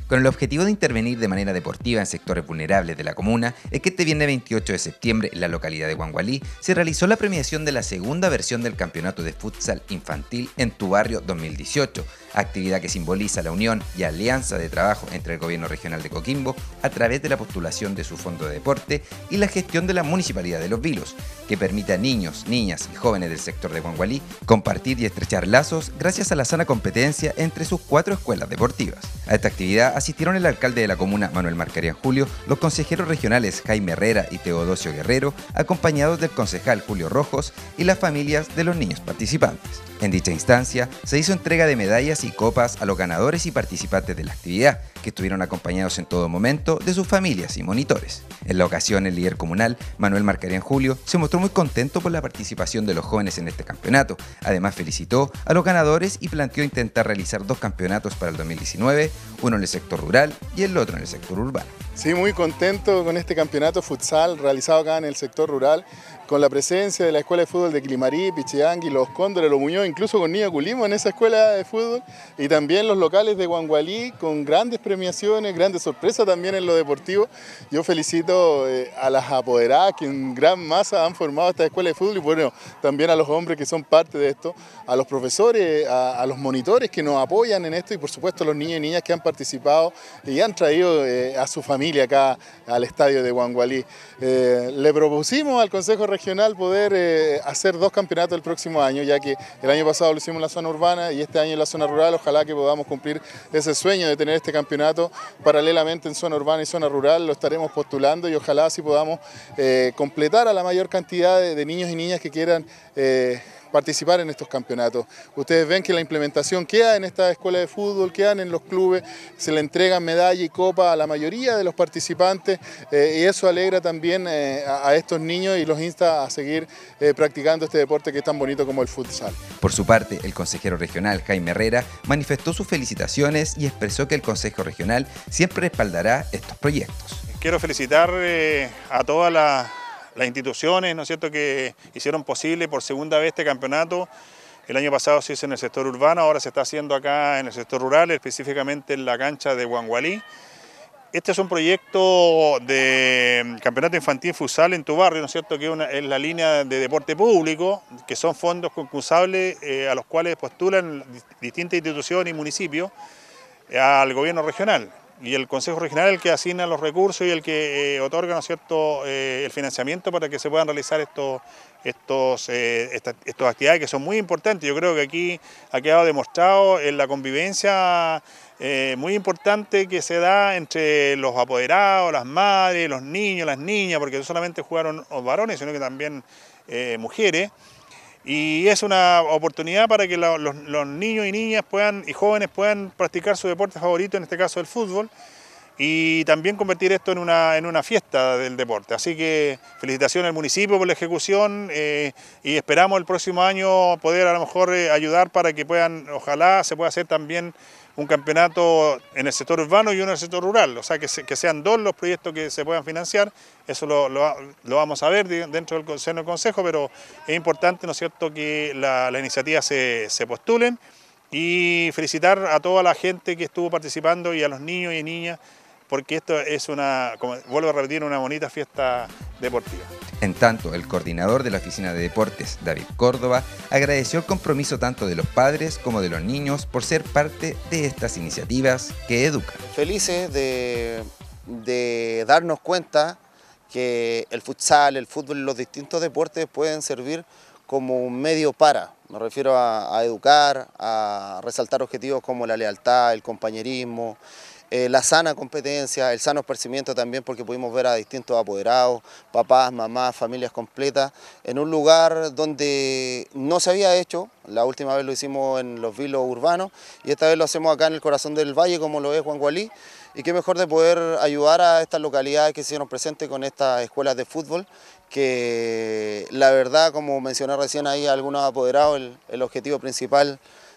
Con el objetivo de intervenir de manera deportiva en sectores vulnerables de la comuna, es que este viernes 28 de septiembre, en la localidad de Guangualí, se realizó la premiación de la segunda versión del Campeonato de Futsal Infantil en Tu Barrio 2018, actividad que simboliza la unión y alianza de trabajo entre el Gobierno Regional de Coquimbo a través de la postulación de su fondo de deporte y la gestión de la Municipalidad de Los Vilos, que permite a niños, niñas y jóvenes del sector de Guangualí compartir y estrechar lazos gracias a la sana competencia entre sus 4 escuelas deportivas. A esta actividad asistieron el alcalde de la comuna, Manuel Marcarián Julio, los consejeros regionales Jaime Herrera y Teodosio Guerrero, acompañados del concejal Julio Rojos y las familias de los niños participantes. En dicha instancia, se hizo entrega de medallas y copas a los ganadores y participantes de la actividad, que estuvieron acompañados en todo momento de sus familias y monitores. En la ocasión, el líder comunal, Manuel Marcarián Julio, se mostró muy contento por la participación de los jóvenes en este campeonato. Además, felicitó a los ganadores y planteó intentar realizar 2 campeonatos para el 2019, uno en el sector rural y el otro en el sector urbano. Sí, muy contento con este campeonato futsal realizado acá en el sector rural, con la presencia de la Escuela de Fútbol de Quilimarí, Pichiangui, Los Cóndores, Los Muñoz, incluso con Niño Culimo en esa escuela de fútbol, y también los locales de Guangualí con grandes premiaciones, grandes sorpresas también en lo deportivo. Yo felicito a las apoderadas que en gran masa han formado esta escuela de fútbol y bueno, también a los hombres que son parte de esto, a los profesores, a los monitores que nos apoyan en esto y por supuesto a los niños y niñas que han participado y han traído a su familia acá al estadio de Guangualí. Le propusimos al Consejo Regional poder hacer 2 campeonatos el próximo año, ya que el año pasado lo hicimos en la zona urbana y este año en la zona rural. Ojalá que podamos cumplir ese sueño de tener este campeonato paralelamente en zona urbana y zona rural. Lo estaremos postulando y ojalá así podamos completar a la mayor cantidad de niños y niñas que quieran participar en estos campeonatos. Ustedes ven que la implementación queda en esta escuela de fútbol, quedan en los clubes, se le entregan medalla y copa a la mayoría de los participantes y eso alegra también a estos niños y los insta a seguir practicando este deporte que es tan bonito como el futsal. Por su parte, el consejero regional Jaime Herrera manifestó sus felicitaciones y expresó que el Consejo Regional siempre respaldará estos proyectos. Quiero felicitar a todas las instituciones, ¿no es cierto?, que hicieron posible por segunda vez este campeonato. El año pasado se hizo en el sector urbano, ahora se está haciendo acá en el sector rural, específicamente en la cancha de Guangualí. Este es un proyecto de campeonato infantil futsal en Tu Barrio, ¿no es cierto?, que es la línea de deporte público, que son fondos concursables a los cuales postulan distintas instituciones y municipios al gobierno regional. Y el Consejo Regional es el que asigna los recursos y el que otorga, ¿no es cierto?, el financiamiento para que se puedan realizar estas actividades que son muy importantes. Yo creo que aquí ha quedado demostrado en la convivencia muy importante que se da entre los apoderados, las madres, los niños, las niñas, porque no solamente jugaron los varones, sino que también mujeres. Y es una oportunidad para que los niños y niñas y jóvenes puedan practicar su deporte favorito, en este caso el fútbol, y también convertir esto en una fiesta del deporte. Así que felicitaciones al municipio por la ejecución y esperamos el próximo año poder a lo mejor ayudar para que ojalá se pueda hacer también un campeonato en el sector urbano y uno en el sector rural, o sea que sean 2 los proyectos que se puedan financiar. Eso lo vamos a ver dentro del Consejo, pero es importante, ¿no es cierto?, que la iniciativa se postulen y felicitar a toda la gente que estuvo participando y a los niños y niñas, porque esto es como vuelvo a repetir, una bonita fiesta deportiva. En tanto, el coordinador de la Oficina de Deportes, David Córdoba, agradeció el compromiso tanto de los padres como de los niños por ser parte de estas iniciativas que educan. Felices de darnos cuenta que el futsal, el fútbol y los distintos deportes pueden servir como un medio me refiero a educar, a resaltar objetivos como la lealtad, el compañerismo, la sana competencia, el sano esparcimiento también, porque pudimos ver a distintos apoderados, papás, mamás, familias completas, en un lugar donde no se había hecho. La última vez lo hicimos en Los Vilos urbanos y esta vez lo hacemos acá en el corazón del valle, como lo es Guangualí, y qué mejor de poder ayudar a estas localidades que se hicieron presentes con estas escuelas de fútbol, que la verdad, como mencioné recién ahí algunos apoderados, el objetivo principal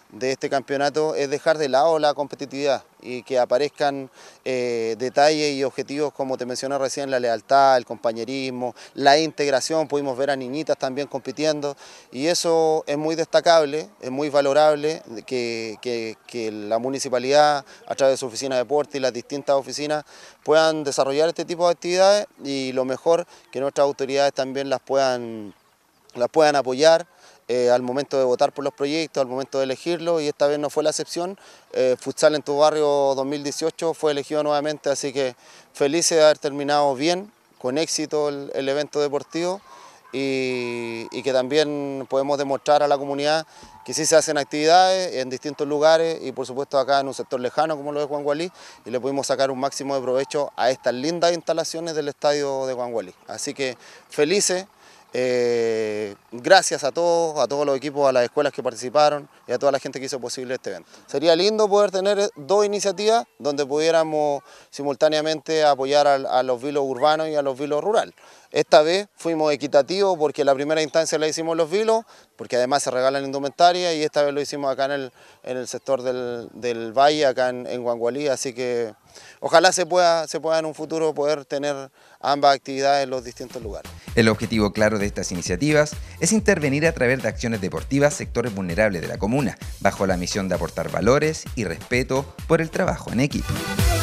de este campeonato es dejar de lado la competitividad y que aparezcan detalles y objetivos, como te mencioné recién, la lealtad, el compañerismo, la integración. Pudimos ver a niñitas también compitiendo y eso es muy destacable, es muy valorable que la municipalidad, a través de su oficina de deporte y las distintas oficinas, puedan desarrollar este tipo de actividades, y lo mejor, que nuestras autoridades también las puedan apoyar al momento de votar por los proyectos, al momento de elegirlos, y esta vez no fue la excepción. Futsal en tu Barrio 2018 fue elegido nuevamente, así que felices de haber terminado bien, con éxito el evento deportivo, y que también podemos demostrar a la comunidad que sí se hacen actividades en distintos lugares y por supuesto acá en un sector lejano como lo de Guangualí, y le pudimos sacar un máximo de provecho a estas lindas instalaciones del estadio de Guangualí. Así que felices. Gracias a todos los equipos, a las escuelas que participaron y a toda la gente que hizo posible este evento. Sería lindo poder tener dos iniciativas donde pudiéramos simultáneamente apoyar a los vilos urbanos y a los vilos rurales. Esta vez fuimos equitativos porque la primera instancia la hicimos los vilos, porque además se regalan indumentaria, y esta vez lo hicimos acá en el sector del Valle, acá en Guangualí, así que ojalá se pueda en un futuro poder tener ambas actividades en los distintos lugares. El objetivo claro de estas iniciativas es intervenir a través de acciones deportivas sectores vulnerables de la comuna, bajo la misión de aportar valores y respeto por el trabajo en equipo.